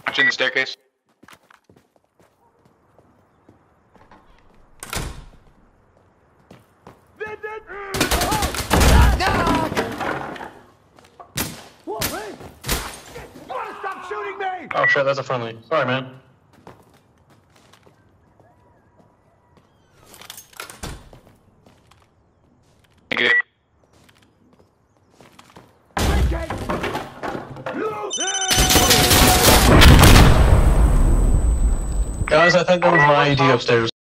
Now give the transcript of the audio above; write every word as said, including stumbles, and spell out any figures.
Watching the staircase. Oh shit, that's a friendly. Sorry, man. Negative. Guys, I think that was my I D upstairs.